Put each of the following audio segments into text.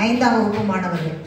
5ஆம் வகுப்பு மாணவர்கள்.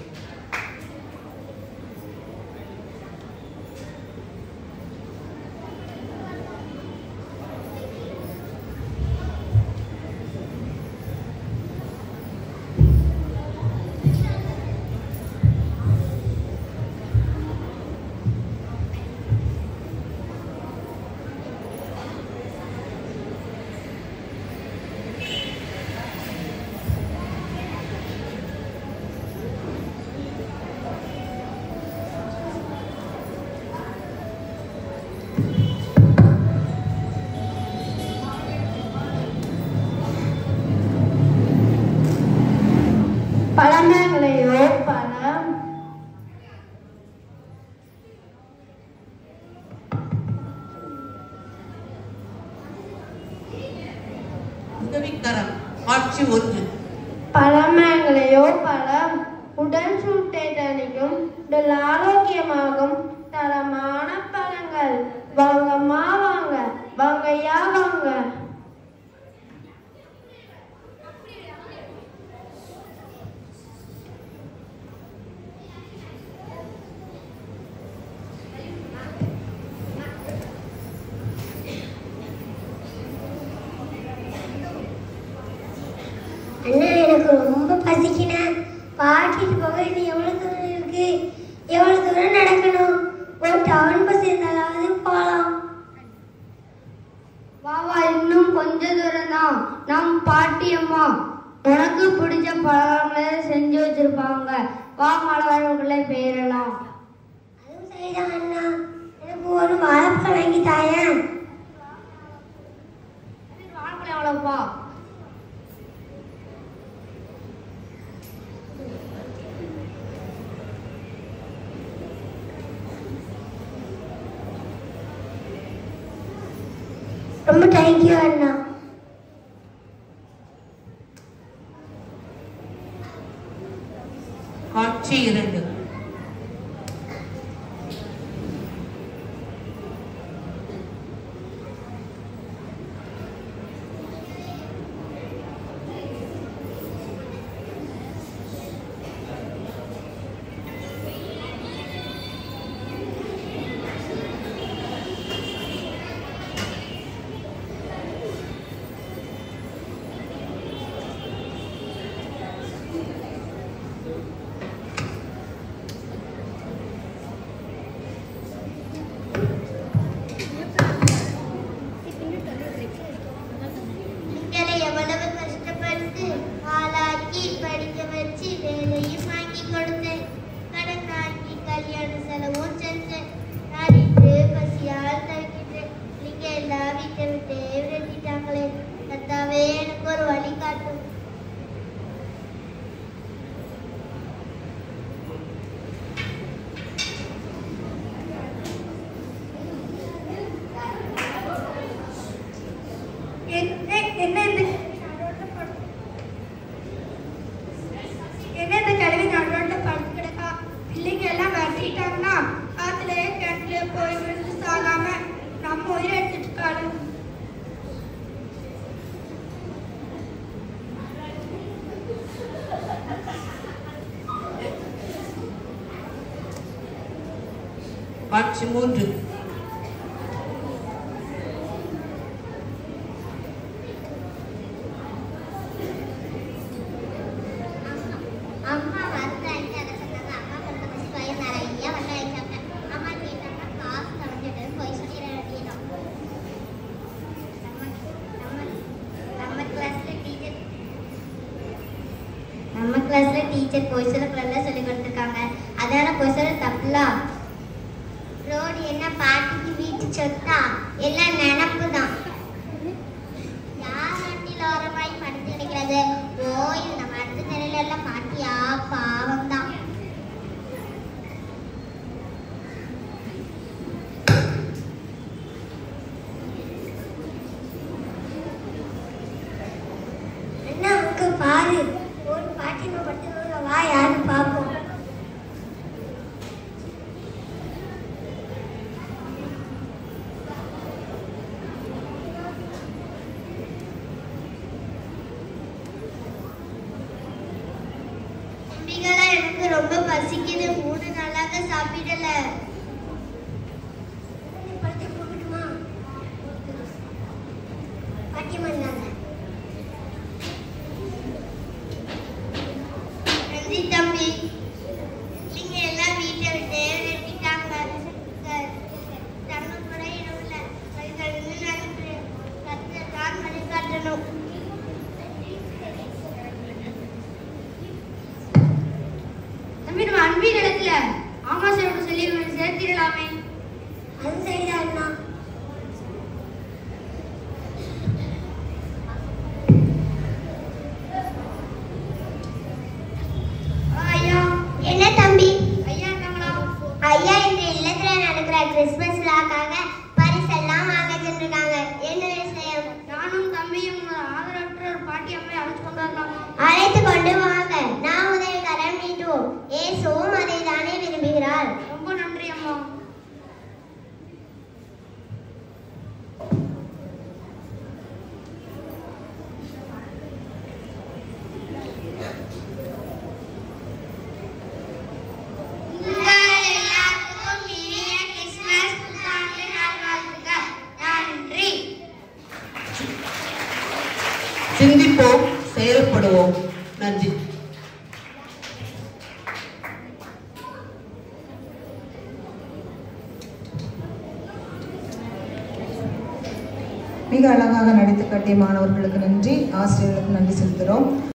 பழமேங்களையோ பழம் உதவிக்கரம் காட்சி 1. பழமேங்களையோ பழம் உடல் சூட்டை தணிக்கும், உடல் ஆரோக்கியமாகும் தரமான பழங்கள். வாங்கம்மா வாங்க, வாங்கய்யா வாங்க. அண்ணா, எனக்கு ரொம்ப பசிக்கினா பாட்டிட்டு போக இது எவ்வளோ தூரம் இருக்கு? எவ்வளோ தூரம் நடக்கணும்? ஒரு டவுன் பஸ் இருந்தாலாவது போகலாம். வாவா, இன்னும் கொஞ்ச தூரம் தான். நம் பாட்டியம்மா உனக்கு பிடிச்ச பழங்களை செஞ்சு வச்சிருப்பாங்க. வா, மலவரவுக்குள்ளே போயிடலாம். அதுவும் சரிதான் அண்ணா. எனக்கு ஒரு வாழைப்பழம் வாங்கி தாயேன். வாழைப்பழம் எவ்வளோப்பா? ரொம்ப தேங்க்யூ அண்ணா. காட்சி 2. எவ்வளவு கஷ்டப்பட்டு ஆளாக்கி படிக்க வச்சு வேலையும் வாங்கி கொடுத்தேன். கடன் வாங்கி கல்யாண செலவும் செஞ்சேன். நாடிட்டு பசியால் தவிக்கிட்டு நீங்க எல்லாம் வீட்டை விட்டே விரட்டிட்டாங்களே. கத்தாவே எனக்கு ஒரு வழி காட்டும். என்ன இந்த கல்வி நடுரோட்ல படுத்து கிடக்கா? பிள்ளைங்க எல்லாம் விரட்டிட்டாங்கன்னா காத்துல கிணத்துல போய் விழுந்து சாகாம நம்ம உயிரை எடுத்துட்டு இருக்காரு. காட்சி 3. அம்மா வரலாங்க அதை சொன்னாங்க. அம்மா கொடுத்த பசி பையன் நிறைய வந்த வச்சாங்க. அம்மா கேட்டாங்க காசு தொலைஞ்சிட்டு போய் சொல்லி ரெடிடும். நம்ம கிளாஸ்ல டீச்சர் பொய் சொல்லக்கூடாது சொல்லி கொடுத்துருக்காங்க. அதனால பொய் சொல்ல தப்புலாம். ரோடு என்ன பாட்டிக்கு வீட்டு சொத்தா? எல்லாம் நினப்பு தான். யார் வண்டியில் ஓரமாய் படுத்து கிடைக்கிறது? ஓய், நம்ம அடுத்த நிலையில எல்லாம் பாட்டியா பாவம் தான். அண்ணா, அங்க பாரு, ஒரு பாட்டி நம்ம படுத்து வா, யாரும் பார்ப்போம். எனக்கு ரொம்ப பசிக்குது. 3 நாளாக சாப்பிடல. நன்றி தம்பி. நீங்க எல்லாம் வீட்டை விட்டு வெட்டிட்டாங்க. தங்க கூட இடவுல கற்றுதான் வழிகாட்டணும். தம்பி நம்ம அன்பின் இடத்துல ஆமாசோட சொல்லி சேர்த்திடலாமே. அது சரிதாண்ணா. ஐயா என்ன தம்பி? ஐயா இருக்காங்களா? ஐயா இந்த இல்லத்துல நடக்கிற கிறிஸ்துமஸ் விழாக்காக பரிசெல்லாம் வாங்க சென்றிருக்காங்க. என்ன விஷயம்? நானும் தம்பியும் ஆதரவற்ற ஒரு பாட்டி அம்மை அழைச்சு கொண்டு வரலாமா? அழைத்து கொண்டு வாங்க. நாம் உதவி கரம் நீட்டுவோம். ஏசுவும் அதை தானே விரும்புகிறார். ரொம்ப நன்றி அம்மா. எல்லாருக்கும் இனிய கிறிஸ்துமஸ் புத்தாண்டு நல்வாழ்த்துக்கள். நன்றி. சிந்திப்போம், செயல்படுவோம். நன்றி. மிக அழகாக நடித்து காட்டிய மாணவர்களுக்கு நன்றி, ஆசிரியர்களுக்கு நன்றி செலுத்துகிறோம்.